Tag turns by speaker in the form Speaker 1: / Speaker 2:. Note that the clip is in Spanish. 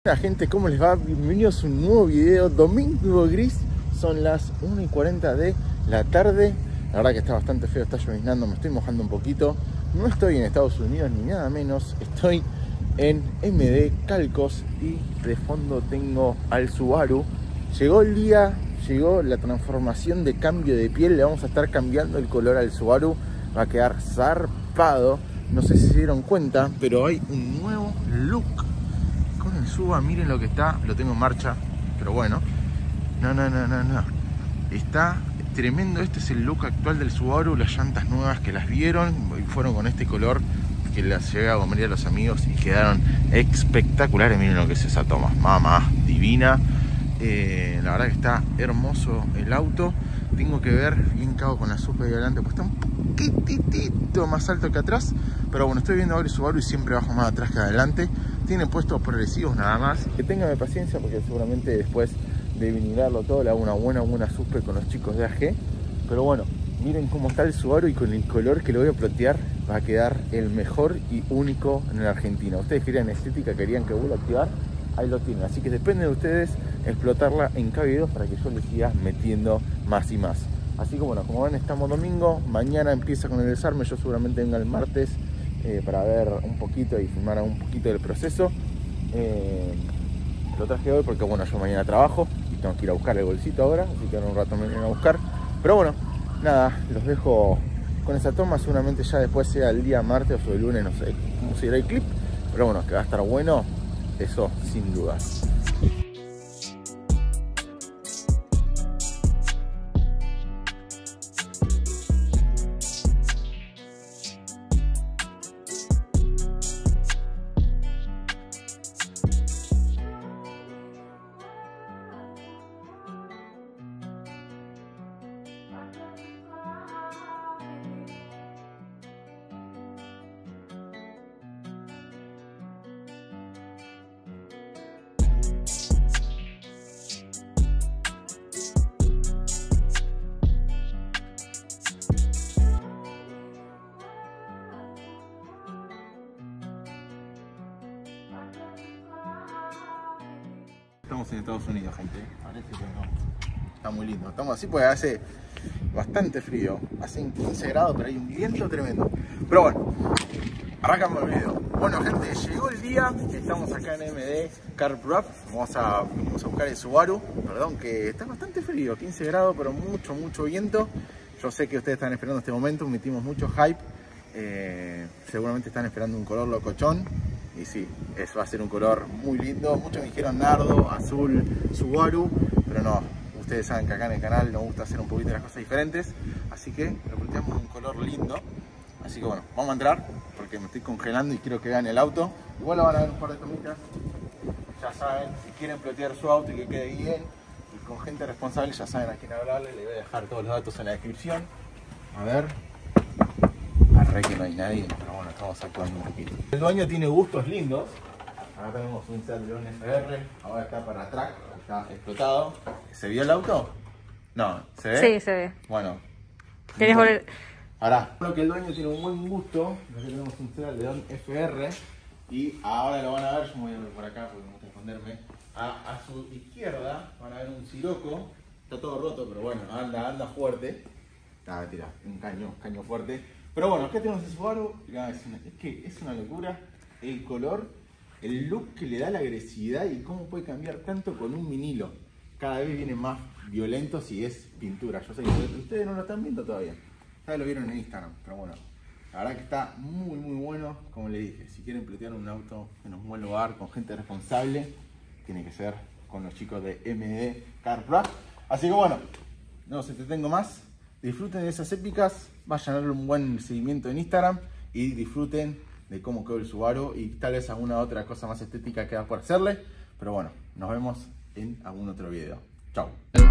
Speaker 1: Hola gente, ¿cómo les va? Bienvenidos a un nuevo video. Domingo gris, son las 1:40 de la tarde. La verdad que está bastante feo, está lloviznando, me estoy mojando un poquito. No estoy en Estados Unidos ni nada menos, estoy en MD Calcos y de fondo tengo al Subaru. Llegó el día, llegó la transformación de cambio de piel, le vamos a estar cambiando el color al Subaru, va a quedar zarpado. No sé si se dieron cuenta, pero hay un nuevo look con el Suba. Miren lo que está, lo tengo en marcha, pero bueno, no, está tremendo. Este es el look actual del Subaru, las llantas nuevas que las vieron y fueron con este color que las llegué a comer a los amigos y quedaron espectaculares. Miren lo que es esa toma, mamá, divina. La verdad que está hermoso el auto. Tengo que ver, bien cago con la supa de adelante, pues está un poquitito más alto que atrás, pero bueno, estoy viendo ahora el Subaru y siempre bajo más atrás que adelante. Tiene puestos progresivos nada más. Que tengan paciencia porque seguramente después de vinilarlo todo le hago una buena suspe con los chicos de AG. Pero bueno, miren cómo está el Subaru y con el color que lo voy a plotear va a quedar el mejor y único en la Argentina. Ustedes querían estética, querían que vuelva a activar, ahí lo tienen. Así que depende de ustedes explotarla en cada video para que yo les siga metiendo más y más. Así que bueno, como ven, estamos domingo, mañana empieza con el desarme, yo seguramente venga el martes para ver un poquito y filmar un poquito del proceso. Lo traje hoy porque bueno, yo mañana trabajo y tengo que ir a buscar el bolsito ahora, así que en un rato me vienen a buscar. Pero bueno, nada, los dejo con esa toma, seguramente ya después sea el día martes o el lunes, no sé cómo será el clip, pero bueno, que va a estar bueno, eso sin dudas. Estamos en Estados Unidos, gente. Parece que no. Está muy lindo. Estamos así porque hace bastante frío. Hacen 15 grados, pero hay un viento tremendo. Pero bueno, arrancamos el video. Bueno, gente, llegó el día. Estamos acá en MD Car Wrap. Vamos a buscar el Subaru. Perdón, que está bastante frío. 15 grados, pero mucho viento. Yo sé que ustedes están esperando este momento. Metimos mucho hype. Seguramente están esperando un color locochón. Y sí, eso va a ser un color muy lindo. Muchos me dijeron nardo, azul, Subaru, pero no, ustedes saben que acá en el canal nos gusta hacer un poquito las cosas diferentes, así que lo planteamos un color lindo. Así que bueno, vamos a entrar porque me estoy congelando y quiero que vean el auto. Igual lo van a ver un par de tomitas. Ya saben, si quieren plotear su auto y que quede bien y con gente responsable, ya saben a quién hablarle. Les voy a dejar todos los datos en la descripción. A ver, arre que no hay nadie, pero bueno, estamos actuando un poquito. El dueño tiene gustos lindos. Acá tenemos un Seat León FR, ahora está para track, está explotado. ¿Se vio el auto? No, ¿se ve?
Speaker 2: Sí, se ve.
Speaker 1: Bueno.
Speaker 2: ¿Querés volver?
Speaker 1: Ahora, creo que el dueño tiene un buen gusto. Aquí tenemos un Seat León FR y ahora lo van a ver, yo me voy a ver por acá porque me gusta esconderme. A su izquierda van a ver un Sirocco, está todo roto, pero bueno, anda fuerte. Ah, mentira, un caño fuerte. Pero bueno, acá tenemos el Subaru. Es que es una locura el color, el look que le da la agresividad y cómo puede cambiar tanto con un vinilo. Cada vez viene más violento si es pintura. Yo sé que ustedes no lo están viendo todavía. Ya lo vieron en Instagram, pero bueno. La verdad que está muy bueno. Como les dije, si quieren plotear un auto en un buen lugar, con gente responsable, tiene que ser con los chicos de MD Car Wrap. Así que bueno, no se te tengo más. Disfruten de esas épicas, vayan a darle un buen seguimiento en Instagram y disfruten de cómo quedó el Subaru y tal vez alguna otra cosa más estética que da por hacerle. Pero bueno, nos vemos en algún otro video. Chao.